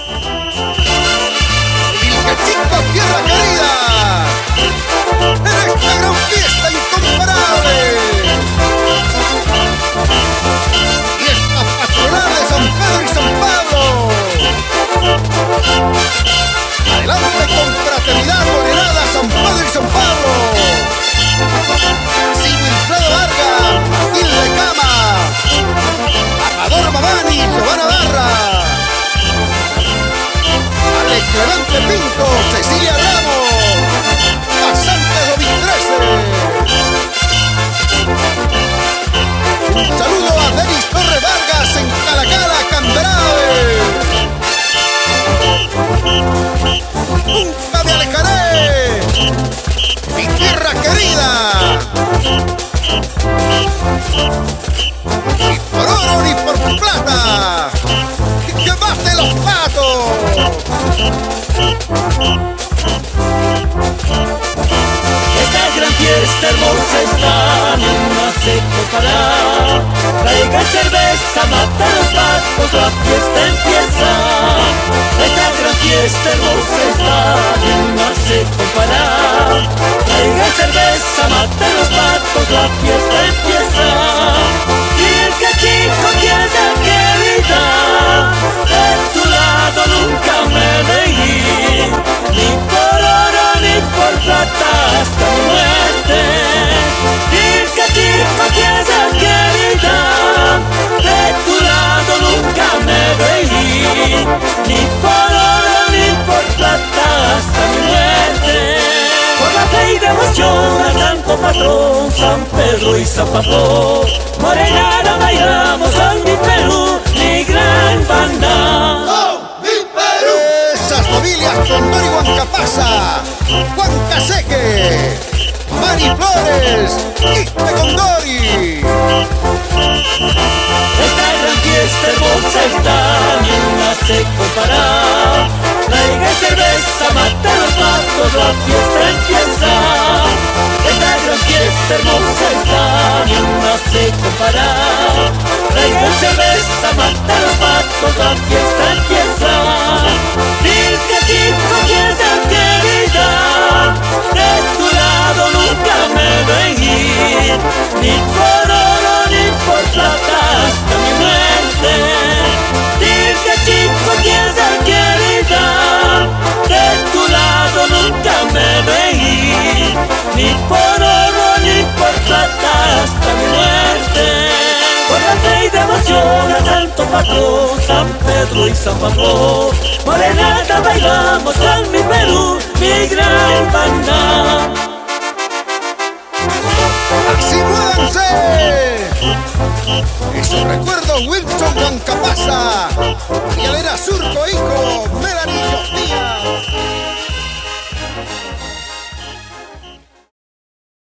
Vilcachicos, tierra querida, en esta gran fiesta incomparable. Fiesta patronal de San Pedro y San Pablo. Adelante con fraternidad, moderada, San Pedro y San Pablo. Así Wilfredo Vargas, Matilde Cama, Amador Mamani, Giovanna Barra, Alex Clemente Pinto, Cecilia Ramos, Pasante 2013. Un saludo a Denis Torres Vargas en Calacala, Camberae. Nunca me alejaré, mi tierra querida. Ni por oro ni por plata, que mate los patos. Esta gran fiesta hermosa está, ni una se comparar. Traiga cerveza, mata los patos, la fiesta empieza. Esta gran fiesta hermosa está, ni una se comparar. Traiga cerveza, mata los patos, la fiesta empieza. Y el cachico quiere querida, de tu lado nunca me veí, ni por oro ni por plata hasta mi muerte. Y el cachico quiere querida, de tu lado nunca me veí, ni por oro ni por plata hasta mi muerte. Por la fe y devoción al santo patrón San Pedro y San Pablo, morenada bailamos en mi Perú, mi gran banda. ¡Oh, mi Perú! Esas familias Condori Huancapasa, Huancaseque, Mari Flores, Quispe Condori. Esta gran fiesta hermosa está, ni una se compara. Traiga cerveza, mata los patos, la fiesta empieza. Esta gran fiesta hermosa está, ni una se compara. Traiga cerveza, mata los patos, la fiesta empieza. Mil cachico, fiesta querida, de tu lado nunca me veí, ni por oro ni por plata hasta mi muerte. Mil cachico, fiesta querida, de tu lado nunca me veí, ni por oro ni por plata hasta mi muerte. Por la fe y devoción al santo patrón San Pedro y San Pablo, morenata bailamos en mi Perú, mi gran banda. ¡Así muévanse! Esos recuerdos Wilson Huancapasa, Villadera Surco, hijo, Melanie